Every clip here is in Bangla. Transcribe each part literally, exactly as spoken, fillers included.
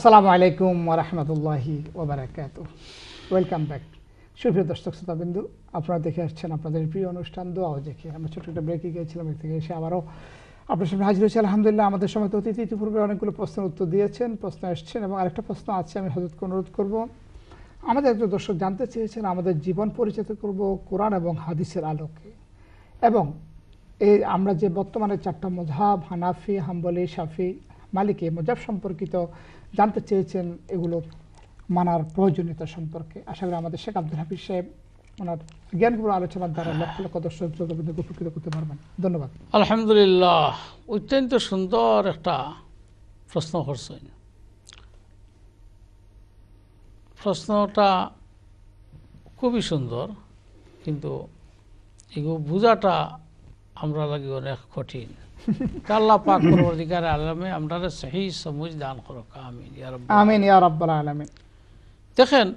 আসসালামু আলাইকুম ওয়া রাহমাতুল্লাহি ওয়া বারাকাতুহু। ওয়েলকাম ব্যাক সুপ্রিয় দর্শক শ্রোতাবৃন্দ, আপনারা দেখে আসছেন আপনাদের প্রিয় অনুষ্ঠান দোয়া ও জিকির। আমরা ছোট্ট একটা ব্রেকে গিয়েছিলাম, এর থেকে এসে আবারও আপনার সামনে হাজির হয়েছে। আলহামদুলিল্লাহ, আমাদের সময় তো অতিথি ইতিপূর্বে অনেকগুলো প্রশ্নের উত্তর দিয়েছেন, প্রশ্ন এসছেন এবং আরেকটা প্রশ্ন আছে। আমি হযরতকে অনুরোধ করব, আমাদের একজন দর্শক জানতে চেয়েছেন আমাদের জীবন পরিচিত করব কোরআন এবং হাদিসের আলোকে, এবং এই আমরা যে বর্তমানে চারটা মযহাব হানাফি, হাম্বলি, শাফি, মালিকি মযহাব সম্পর্কিত জানতে চেয়েছেন, এগুলো মানার প্রয়োজনীয়তা সম্পর্কে। আশা করি আমাদের শেখ আব্দুল হাফিজ সাহেব ওনার জ্ঞানগুলো আলোচনার দ্বারা লক্ষ লক্ষ দর্শক শ্রোতাবৃন্দকে উপকৃত করতে পারবেন। ধন্যবাদ। আলহামদুলিল্লাহ, অত্যন্ত সুন্দর একটা প্রশ্ন করছেন। প্রশ্নটা খুবই সুন্দর, কিন্তু এগুলো বোঝাটা আমরা লাগে অনেক কঠিন। আল্লাহ পাক পরবর্তীকার আলমে আমরা সহি সমঝ দান করুক, আমিন ইয়া রাব্বাল আমিন ইয়া রাব্বাল আলামিন। দেখেন,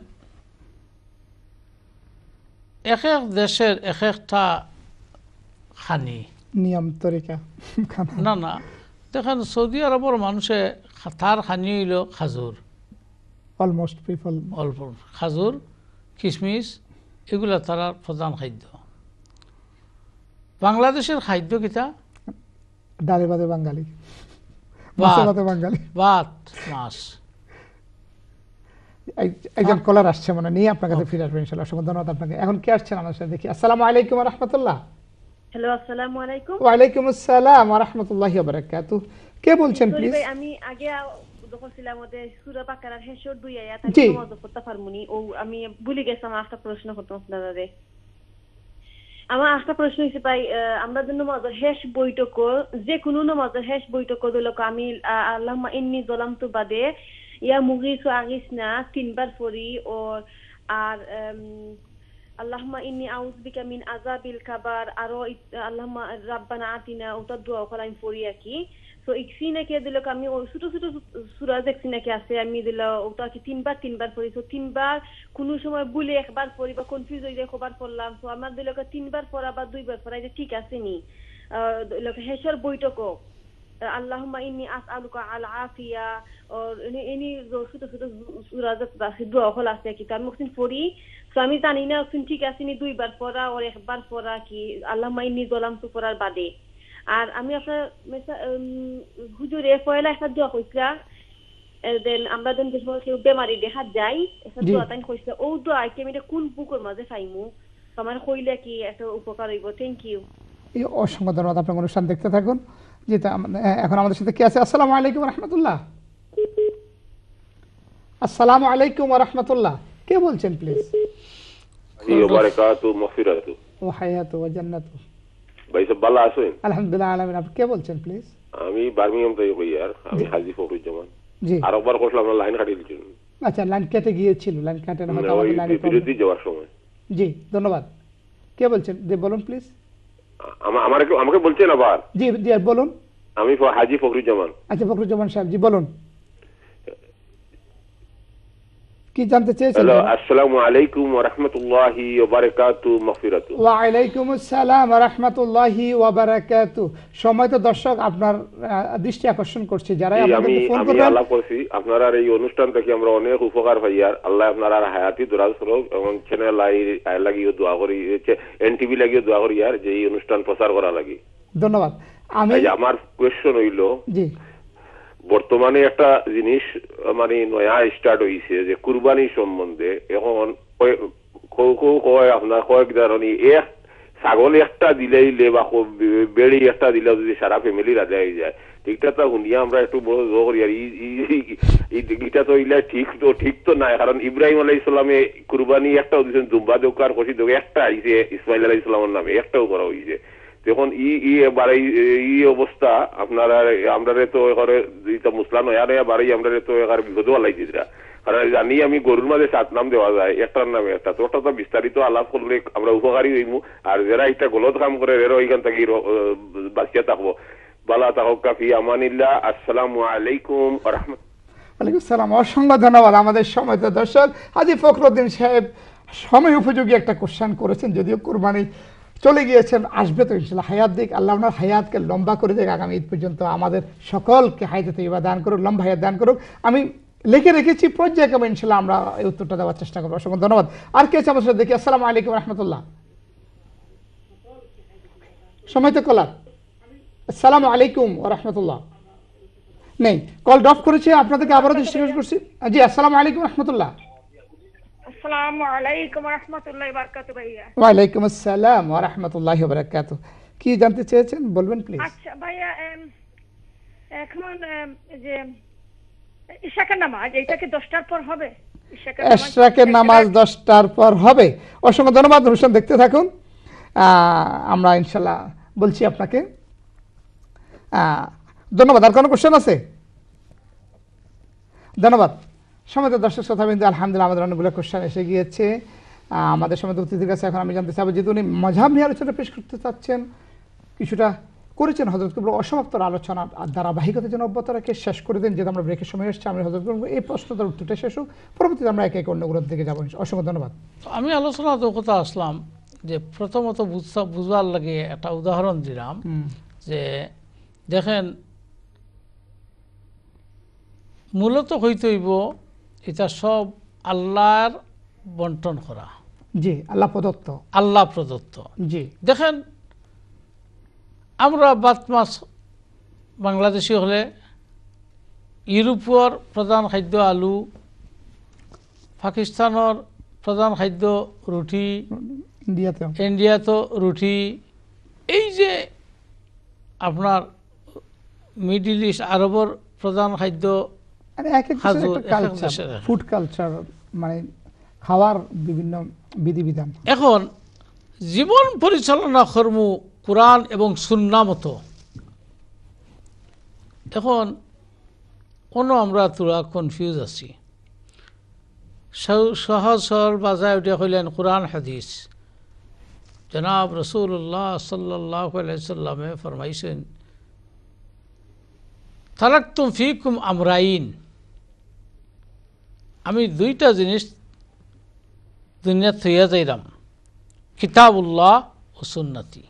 এক এক দেশের এক একটা খানি নিয়ম তরিকা না না দেখেন, সৌদি আরবের মানুষে তার খানি হইল খাজুর, অলমোস্ট পিপল অল্প খাজুর, কিশমিশ, এগুলা তারা প্রধান খাদ্য। বাংলাদেশের খাদ্য কিতা? ডালে ভাতে বাঙালি, মাছে ভাতে বাঙালি, ভাত মাছ। একজন কলার আসছে মনে নিয়ে আপনার কাছে ফিরে আসবেন ইনশাআল্লাহ। অসংখ্য ধন্যবাদ আপনাকে। এখন কে আসছেন আমার সাথে দেখি। আসসালামু আলাইকুম ওয়া রাহমাতুল্লাহ। হ্যালো, আসসালামু আলাইকুম। ওয়া আলাইকুম আসসালাম ওয়া রাহমাতুল্লাহি ওয়া বারাকাতুহু। কে বলছেন প্লিজ? ভাই আমি আগে যখন ছিলাম ওদের সূরা বাকারার হেসর দুই আয়াত আমি নামাজ পড়তে পারমুনি, ও আমি ভুলে গেছিলাম। একটা প্রশ্ন করতে আপনাদের, আমার একটা প্রশ্ন হচ্ছে ভাই, আমরা যে নামাজের হেস বৈঠক, যে কোনো নামাজের হেস বৈঠক দিল আমি আল্লাহুম্মা ইন্নী যালামতু বাদে ইয়া মুগিসু আগিসনা তিনবার পড়ি, ও আর আল্লাহুম্মা ইন্নী আউযু বিকা মিন আযাবিল কাবার, আর আল্লাহুম্মা রাব্বানা আতিনা, ওটা দোয়া করে আমি পড়ি আর কি। তো ইকসিনা কে দিল আমি ওই ছোট ছোট সূরা দেখছিনা কে আছে, আমি দিল ওটা কি তিনবার তিনবার পড়ি। তো তিনবার কোনো সময় ভুলে একবার পড়ি বা কনফিউজ হয়ে যায় কবার পড়লাম। তো আমার দিল তিনবার পড়া বা দুইবার পড়া এটা ঠিক আছে নি? আহ হেসর বৈঠকও আল্লাহুম্মা ইন্নী আসআলুকা আল আফিয়া, আর এনি ছোট ছোট সূরা আছে দোয়া হল আছে কি তার মুখে পড়ি। তো আমি জানি না ঠিক আছে নি দুইবার পড়া আর একবার পড়া কি আল্লাহুম্মা ইন্নী যালামতু পড়ার বাদে। আর আমি আপনার হুজুরে পয়লা একটা দোয়া কইছিলা, দেন আমরা দেন যে কেউ বেমারি দেখা যায় একটা দোয়া তাই কইছিলা, ও দোয়া কি আমি এটা কোন বুকের মাঝে পাইমু? আমার কইলে কি একটা উপকার হইব? Thank you. এই অসংখ্য ধন্যবাদ। আপনার অনুষ্ঠান দেখতে থাকুন। যেটা এখন আমাদের সাথে কে আছে? আসসালামু আলাইকুম ওয়া রাহমাতুল্লাহ। আসসালামু আলাইকুম ওয়া রাহমাতুল্লাহ। কে বলছেন প্লিজ? জি ওয়া বারাকাতুহু মাগফিরাতু ওয়া হায়াতু ওয়া জান্নাতু। ভাই সব ভালো আছেন? আলহামদুলিল্লাহ আলামিন। আপনি কে বলছেন প্লিজ? আমি বার্মিংহাম থেকে কই আর আমি হাজী ফখরুজ্জামান। জি, আরেকবার কইলাম না, লাইন কাটি দিলেন। আচ্ছা, লাইন কেটে গিয়েছিল, লাইন কাটে না হয়তো আমাদের লাইনে প্রবলেম। বিরতি যাওয়ার সময়। জি, ধন্যবাদ। কে বলছেন? জি বলুন প্লিজ। আমার আমাকে বলছেন আবার? জি জি বলুন। আমি হাজী ফখরুজ্জামান। আচ্ছা, ফখরুজ্জামান সাহেব জি বলুন, কি জানতে চেয়েছেন? হ্যালো, আসসালামু আলাইকুম ওয়া রাহমাতুল্লাহি ওয়া বারাকাতুহু মাগফিরাতু। ওয়া আলাইকুম আসসালাম ওয়া রাহমাতুল্লাহি ওয়া বারাকাতুহু। সম্মানিত দর্শক, আপনার দৃষ্টি আকর্ষণ করছি যারা আমাদেরকে ফোন করবেন, আমি আলাপ করছি আপনারা এই অনুষ্ঠান থেকে আমরা অনেক উপকার পাই। আর আল্লাহ আপনারা হায়াতি দরাজ করুক এবং চ্যানেল আই লাগিও দোয়া করি, এনটিভি লাগিও দোয়া করি আর যে এই অনুষ্ঠান প্রচার করা লাগি। ধন্যবাদ। আমি আমার কোয়েশ্চন হইল, জি বর্তমানে একটা জিনিস মানে নয়া স্টার্ট হয়েছে যে কুরবানি সম্বন্ধে। এখন আপনার কয়েক ধরনের এক ছাগল একটা দিলেইলে বা বেড়ি একটা দিলে যদি সারা ফ্যামিলির আদায় হয়ে যায়, ঠিকটা তো শুনিয়া আমরা একটু বড় জোর করি। আর এইটা তো ইলা ঠিক তো ঠিক তো নাই, কারণ ইব্রাহিম আলাইহিস সালামে কুরবানি একটাও দিয়েছেন, দুম্বা দোকার কষি দোক একটা আইছে ইসমাইল আলাইহিস সালামের নামে, একটাও করা হয়েছে। তখন ই ই বাড়াই ই অবস্থা আপনারা আমরা তো এখানে মুসলাম নয়া নয়া বাড়াই আমরা তো এখানে বিপদ আলাই দিরা। কারণ জানি আমি গরুর মাঝে সাত নাম দেওয়া যায়, একটার নামে একটা, তো ওটা তো বিস্তারিত আলাপ করলে আমরা উপকারী হইমু। আর যারা এটা গলত কাম করে এরা ওইখান থেকে বাঁচিয়া থাকবো। বালা তাহক কাফি আমানিল্লাহ। আসসালামু আলাইকুম ওয়া রাহমাতুল্লাহ। ওয়ালাইকুম আসসালাম। অসংখ্য ধন্যবাদ। আমাদের সম্মানিত দর্শক, হাজী ফখরুদ্দিন সাহেব সময় উপযোগী একটা কোশ্চেন করেছেন, যদিও কুরবানি চলে গিয়েছেন, আসবে তো ইনশাআল্লাহ। হায়াত দিক, আল্লাহ আপনার হায়াতকে লম্বা করে দেখ, আগামী ঈদ পর্যন্ত আমাদের সকলকে হায়াতে তৈবা দান করুক, লম্বা হায়াত দান করুক। আমি লিখে রেখেছি, পর্যায়ক্রমে ইনশাআল্লাহ আমরা এই উত্তরটা দেওয়ার চেষ্টা করবো। অসংখ্য ধন্যবাদ। আর কে আছে আমার সাথে দেখি? আসসালামু আলাইকুম রহমতুল্লাহ। সময় তো কলার। আসসালামু আলাইকুম ওয়া রাহমাতুল্লাহ। নেই, কল ড্রপ করেছে। আপনাদেরকে আবারও দৃষ্টি করছি। জি আসসালামু আলাইকুম রহমতুল্লাহ। আসসালামু আলাইকুম ওয়া রাহমাতুল্লাহি ওয়া বারাকাতুহু ভাইয়া। ওয়া আলাইকুম আসসালাম ওয়া রাহমাতুল্লাহি ওয়া বারাকাতুহু। কি জানতে চেয়েছেন বলবেন প্লিজ? আচ্ছা ভাইয়া, এখন যে ইশাকের নামাজ, এটা কি দশটার পর হবে? ইশরাকের নামাজ দশটার পর হবে। অসংখ্য ধন্যবাদ। অনুষ্ঠান দেখতে থাকুন, আমরা ইনশাআল্লাহ বলছি আপনাকে। ধন্যবাদ। আর কোনো কোশ্চেন আছে? ধন্যবাদ। সময় দর্শক শ্রোতাবৃন্দ, আলহামদুলিল্লাহ আমাদের অনেকগুলো কোশ্চেন এসে গিয়েছে আমাদের সময় অতিথির কাছে। এখন আমি জানতে চাইবো, যেহেতু উনি মাযহাব নিয়ে আলোচনা পেশ করতে চাচ্ছেন, কিছুটা করেছেন হযরত কবর, অসমাপ্ত আলোচনা আর ধারাবাহিকতা যেন অব্যাহত রেখে শেষ করে দেন, যেহেতু আমরা ব্রেকের সময় এসেছি। আমি হযরত কবর এই প্রশ্নটার উত্তরটা শেষ হোক, পরবর্তীতে আমরা একে একে অন্যগুলোর দিকে যাবো। অসংখ্য ধন্যবাদ। আমি আলোচনা তো কথা আসলাম যে প্রথমত বুঝবার লাগে একটা উদাহরণ দিলাম যে দেখেন, মূলত হইতে হইব এটা সব আল্লাহর বন্টন করা। জি, আল্লাহ প্রদত্ত। আল্লাহ প্রদত্ত। জি, দেখেন আমরা বাত মাছ বাংলাদেশি হলে ইউরোপর প্রধান খাদ্য আলু, পাকিস্তানের প্রধান খাদ্য রুটি, ইন্ডিয়াতে ইন্ডিয়াতে রুটি, এই যে আপনার মিডল ইস্ট আরবের প্রধান খাদ্য ফুড কালচার, মানে খাওয়ার বিভিন্ন বিধিবিধান। এখন জীবন পরিচালনা কর্ম কোরআন এবং সুন্নাহ মতো। এখন কোনো আমরা তোরা কনফিউজ আছি। সহজ সরল বাজায় উঠে হইলেন কোরআন হাদিস। জনাব রাসূলুল্লাহ সাল্লাল্লাহু আলাইহি সাল্লামে ফরমাইছেন, তারাকতুম ফিকুম আমরাইন, আমি দুইটা জিনিস দুনিয়া থইয়া যাইলাম, কিতাবুল্লাহ ও সুন্নতি।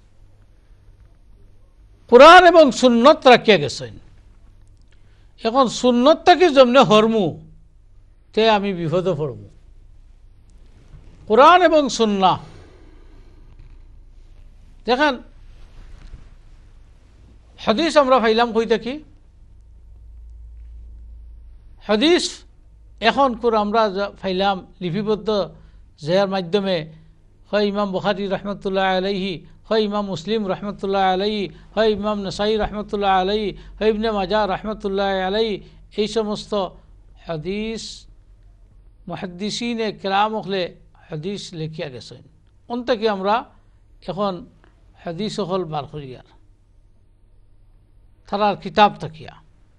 কোরআন এবং সুন্নত রাখিয়া গেছেন। এখন সুন্নতটাকে যেমনি হরমু তে আমি বিপদে পড়ব। কোরআন এবং সুন্নাহ, দেখেন হাদিস আমরা পাইলাম কই থাকি? হাদিস এখন করে আমরা পাইলাম লিপিবদ্ধ, যার মাধ্যমে হয় ইমাম বুখারী রহমতুল্লাহ আলাইহি, হয় ইমাম মুসলিম রহমতুল্লাহ আলাইহি, হয় ইমাম নাসাই রহমতুল্লাহ আলাইহি, হয় ইবনে মাজাহ রহমতুল্লাহ আলাইহি, এই সমস্ত হাদিস মুহাদ্দিসিনে কেরাম হলে হাদিস লেখিয়া গেছেন। অন থেকে আমরা এখন হাদিস হল বার করিয়ার তারার কিতাব থাকিয়া।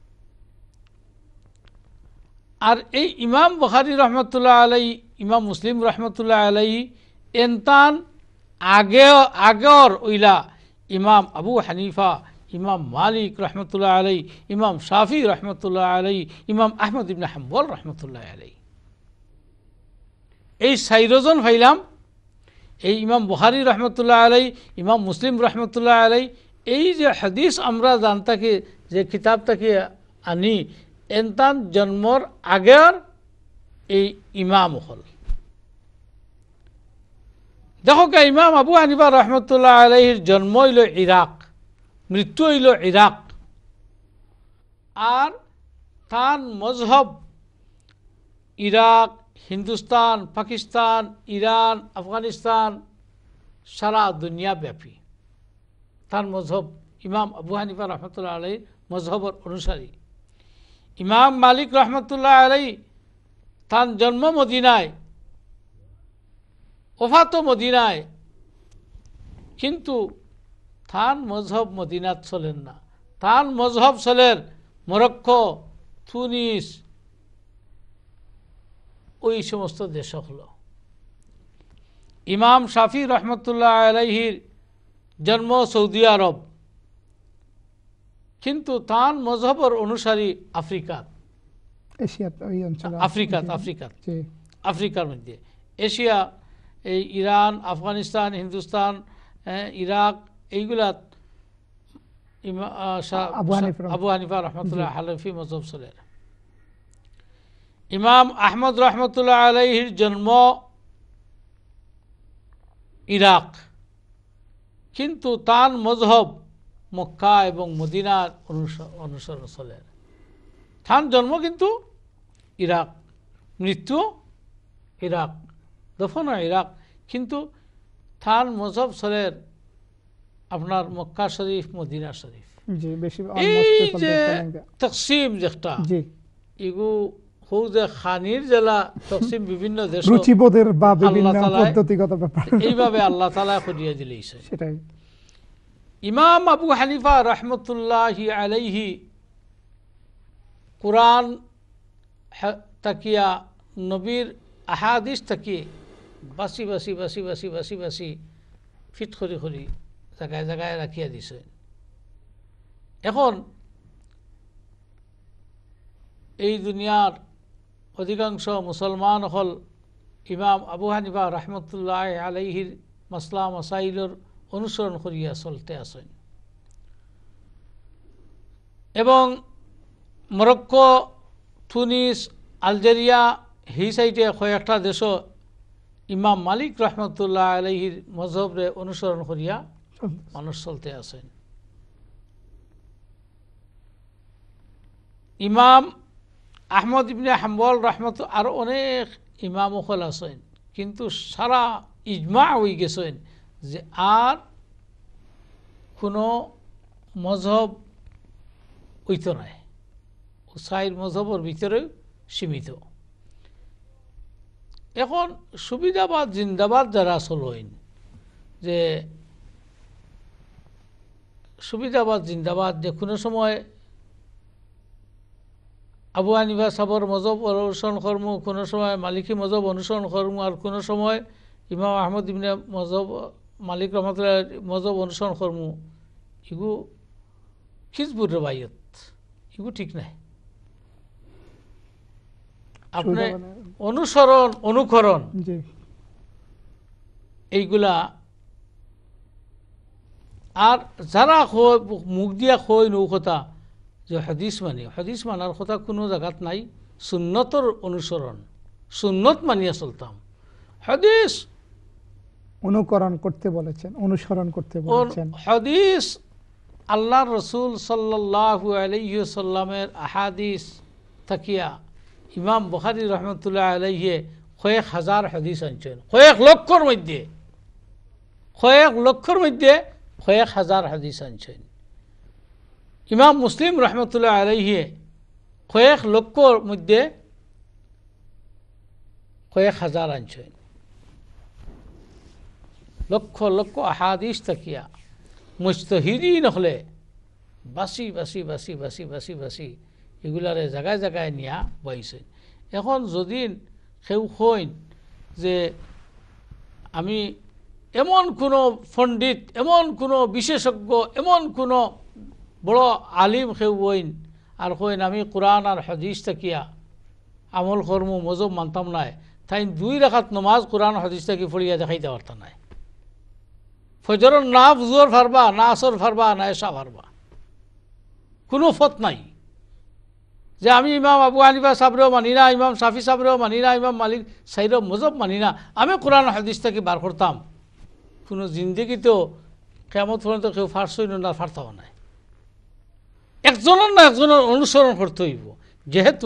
আর এই ইমাম বুখারী রহমতুল্লাহ আলাইহি, ইমাম মুসলিম রহমতুল্লাহ আলাইহি, এনতান আগে আগর ওইলা ইমাম আবু হানিফা, ইমাম মালিক রহমতুল্লাহ আলাইহি, ইমাম শাফি রহমতুল্লাহ আলাইহি, ইমাম আহমদ ইবনে হাম্বল রহমতুল্লাহ আলাইহি, এই চাইরজন পাইলাম। এই ইমাম বুখারী রহমতুল্লাহ আলাইহি, ইমাম মুসলিম রহমতুল্লাহ আলাইহি, এই যে হাদিস আমরা জানতাকে যে কিতাবটাকে আনি, এনতান জন্মর আগের এই ইমাম হল। দেখো কে ইমাম আবু হানিফা রহমতুল্লাহ আলাইহির জন্ম হইল ইরাক, মৃত্যু হইল ইরাক। আর তার মজহব ইরাক, হিন্দুস্তান, পাকিস্তান, ইরান, আফগানিস্তান, সারা দুনিয়া ব্যাপী তার মজহব। ইমাম আবু হানিফা রহমতুল্লাহ আলাইহির মজহবর অনুসারী। ইমাম মালিক রহমতুল্লাহ আলাইহি তার জন্ম মদিনায়, ওফাতো মদিনায়, কিন্তু তার মজহব মদিনাত চলেন না। তার মজহব চলেন মরক্কো, তুনিস, ওই সমস্ত দেশ হল। ইমাম শাফি রহমতুল্লাহ আলাইহির জন্ম সৌদি আরব, কিন্তু তার মজহবর অনুসারী আফ্রিকাত, আফ্রিকাত আফ্রিকাত আফ্রিকার মধ্যে, এশিয়া, এই ইরান, আফগানিস্তান, হিন্দুস্তান, ইরাক, এইগুলাত আবু হানিফা রহমতুল্লাহ হানাফি মজহব চলেন। ইমাম আহমদ রহমতুল্লাহ আলাইহির জন্ম ইরাক, কিন্তু তার মজহব মক্কা এবং মদিনার অনুসরণ চলে। তার জন্ম কিন্তু ইরাক, মৃত্যু ইরাক, দফন ইরাক, কিন্তু তার মজহব চলে আপনার মক্কা শরীফ, মদিনা শরীফ। এই যে তকসিম যেটা, এগু হৌ যে খানির জেলা তকসিম বিভিন্ন দেশ রুচিবোধের বা বিভিন্ন পদ্ধতিগত ব্যাপার এইভাবে আল্লাহ তাআলা করিয়ে দিলেছে। সেটাই ইমাম আবু হানিফা রহমতুল্লাহি আলাইহি কুরআন তাকিয়া নবীর আহাদিস তাকিয়ে বাসি বাসি বাসি বাসি বাসি বাসি ফিট করি করি জায়গায় জায়গায় রাখিয়া দিছে। এখন এই দুনিয়ার অধিকাংশ মুসলমান হল ইমাম আবু হানিফা রহমতুল্লাহ আলাইহির মাসলা মাসাইলর অনুসরণ করিয়া চলতে আছেন, এবং মরক্কো, তুনিস, আলজেরিয়া এই সাইডে কয়েকটা দেশ ইমাম মালিক রহমতুল্লাহ আলাইহির মজহবরে অনুসরণ করিয়া মানুষ চলতে আছেন। ইমাম আহমদ ইবনে হাম্বল রহমত আর অনেক ইমাম ওখল আছেন, কিন্তু সারা ইজমা হয়ে গেছেন যে আর কোনো মজহব হইত নাই, সাইর মজহবর ভিতরে সীমিত। এখন সুবিধাবাদ জিন্দাবাদ যারা চলেন, যে সুবিধাবাদ জিন্দাবাদ, যে কোনো সময় আবু হানিফা সাবর মজহব অনুসরণ কর্ম, কোনো সময় মালিকি মজহব অনুসরণ কর্ম, আর কোনো সময় ইমাম আহমদ ইবনে মজহব মালিক রহমতুল্লাহ মজহব অনুসরণ কর্ম, এগু হিজবুর রবায়ত, এগু ঠিক নাই। আপনি অনুসরণ অনুকরণ এইগুলা, আর যারা মুখ দিয়া কয় নৌকথা যে হাদিস মানি, হাদিস মানার কথা কোনো জায়গাত নাই, সুন্নতর অনুসরণ, সুন্নত মানিয়া চলতাম। হাদিস অনুকরণ করতে বলেছেন, অনুসরণ করতে বলেছেন। হাদিস আল্লাহ রসুল সাল্লাল্লাহু আলাইহি সাল্লামের আহাদিস থাকিয়া ইমাম বুখারী রহমতুল্লাহ আলাইহি কয়েক হাজার হাদিস আনছেন, কয়েক লক্ষর মধ্যে কয়েক লক্ষর মধ্যে কয়েক হাজার হাদিস আনছেন। ইমাম মুসলিম রহমতুল্লাহ আলাইহি কয়েক লক্ষর মধ্যে কয়েক হাজার আনছেন। লক্ষ লক্ষ আহাদিস থাকিয়া মুজতাহিদিন হলে বাসি বাসি বাসি বাসি বাসি বাসি এগুলারে জায়গায় জায়গায় নিয়া বইছে। এখন যদি কেউ কইন যে আমি এমন কোনো পণ্ডিত, এমন কোনো বিশেষজ্ঞ, এমন কোনো বড় আলিম কেউ বইন আর কইন আমি কোরআন আর হাদিস থাকিয়া আমল কর্ম মজব মানতাম নাই, তাই দুই রাকাত নমাজ কোরআন হাদিস থাকি পড়িয়া দেখাইতে পারতা নাই। ফজরের না বুজুর ফারবা, না আসর ফারবা, না এসা ফারবা, কোনো ফত নাই। যে আমি ইমাম আবু হানিফা সাবরেও মানি না, ইমাম শাফি সাবরেও মানি না, ইমাম মালিক সাইরেও মজব মানি না, আমি কোরআন হাদিস থেকে বার করতাম, কোনো জিন্দগিতেও কেমন পর্যন্ত কেউ ফারসই না ফারতাও নাই। একজনের না একজনের অনুসরণ করতে হইব, যেহেতু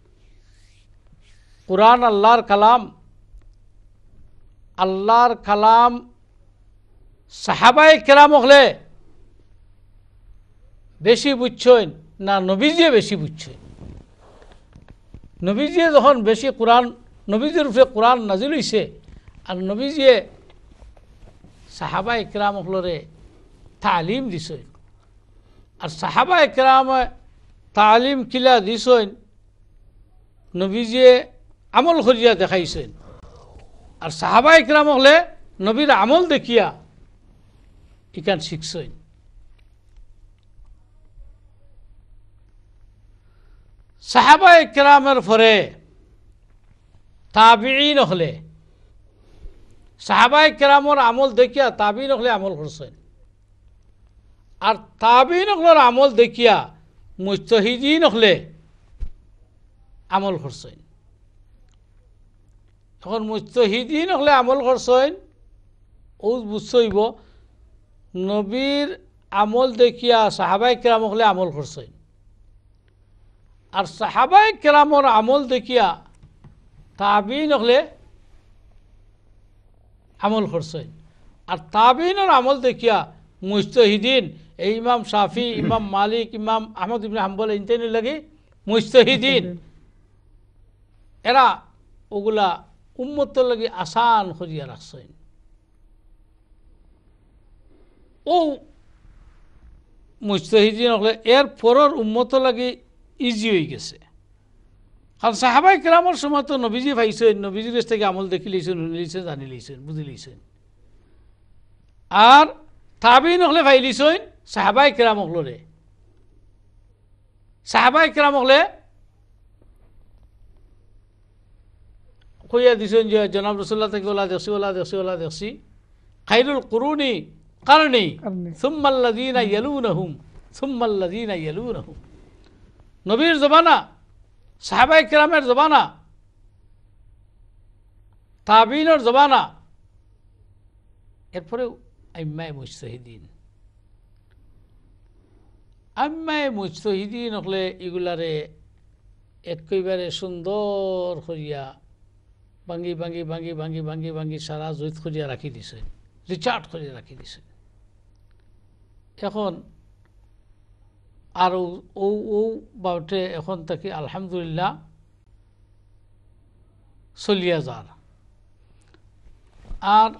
কোরআন আল্লাহর কালাম, আল্লাহর কালাম সাহাবায়ে কেরাম হলে বেশি বুঝছেন না নবীজিয়ে বেশি বুঝছেন। নবীজিয়ে যখন বেশি কোরআন, নবীজির উপরে কোরআন নাজিল হইছে, আর নবীজিয়ে সাহাবায়ে কেরাম হলরে তালিম দিছেন, আর সাহাবায়ে কেরামে তালিম কিলা দিছেন, নবীজিয়ে আমল করিয়া দেখাইছেন, আর সাহাবায়ে কেরাম হলে নবীর আমল দেখিয়া ইকান শিখছেন। সাহাবায়ে কেরামের পরে তাবিঈন হলে, সাহাবায়ে কেরামের আমল দেখিয়া তাবিঈন হলে আমল করছেন, আর তাবিঈন হলের আমল দেখিয়া মুজতাহিদিন হলে আমল করছেন। এখন মুজতাহিদিন হলে আমল করছেন ও বুঝছইব নবীর আমল দেখিয়া সাহাবায়ে কেরাম হলে আমল করছেন আর সাহাবায়ে কেরামর আমল দেখিয়া তাবিন হলে আমল করছেন আর তাবিনের আমল দেখিয়া মুজতাহিদিন এই ইমাম শাফি ইমাম মালিক ইমাম আহমদ ইবনে হাম্বল ইনতেনি লাগে মুজতাহিদিন এরা ওগুলা উম্মতের লাগি আসান করিয়া রাখছেন ও মুজতাহিদিন হলে এর পরের উম্মতের লাগি ইজি হয়ে গেছে কারণ সাহাবায়ে কেরামের সময় তো নবীজি পাইছেন নবীজির কাছ থেকে আমল দেখি লইছেন শুনি লইছেন জানি লইছেন বুঝি লইছেন আর তাবিন হলে ভাই লইছেন সাহাবায়ে কেরাম হলে সাহাবায়ে কেরাম হলে কইয়া দিছেন যে জনাব রাসূলুল্লাহ থেকে ওলা দেখছি ওলা দেখছি ওলা দেখছি খায়রুল কুরুনি কারণি সুম্মাল্লাযীনা ইয়ালুনহুম সুম্মাল্লাযীনা ইয়ালুনহুম নবীর জমানা সাহাবায়ে কেরামের জমানা তাবিনের জমানা এরপরে আইম্মায়ে মুজতাহিদিন আইম্মায়ে মুজতাহিদিন হলে এগুলারে একেবারে সুন্দর করিয়া ভাঙ্গি ভাঙ্গি ভাঙ্গি ভাঙ্গি ভাঙ্গি ভাঙ্গি সারা জৈত করিয়া রাখি দিছে রিচার্ট করিয়া রাখি দিছে এখন আর ও ও বাউটে এখন তাকে আলহামদুলিল্লাহ চলিয়া যার আর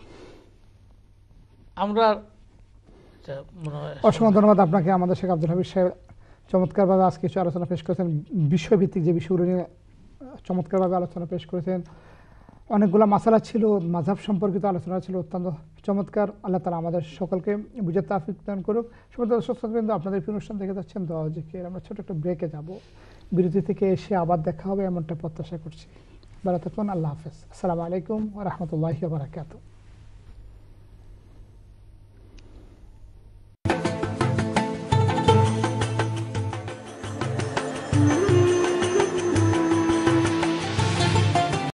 আমরা অসংখ্য ধন্যবাদ আপনাকে আমাদের শেখ আব্দুল হামিদ সাহেব চমৎকারভাবে আজকে কিছু আলোচনা পেশ করেছেন বিষয়ভিত্তিক যে বিষয়গুলো নিয়ে চমৎকারভাবে আলোচনা পেশ করেছেন অনেকগুলো মাসালা ছিল মাযহাব সম্পর্কিত আলোচনা ছিল অত্যন্ত চমৎকার আল্লাহ তাআলা আমাদের সকলকে বুঝার তৌফিক দান করুক সম্মানিত দর্শক শ্রোতাবৃন্দ আপনাদের প্রিয় অনুষ্ঠান দেখে যাচ্ছেন দোয়া জিকির আমরা ছোট একটা ব্রেকে যাব বিরতি থেকে এসে আবার দেখা হবে এমনটা প্রত্যাশা করছি ভালো থাকুন আল্লাহ হাফেজ আসসালামু আলাইকুম ওয়া রাহমাতুল্লাহি ওয়া বারাকাতুহু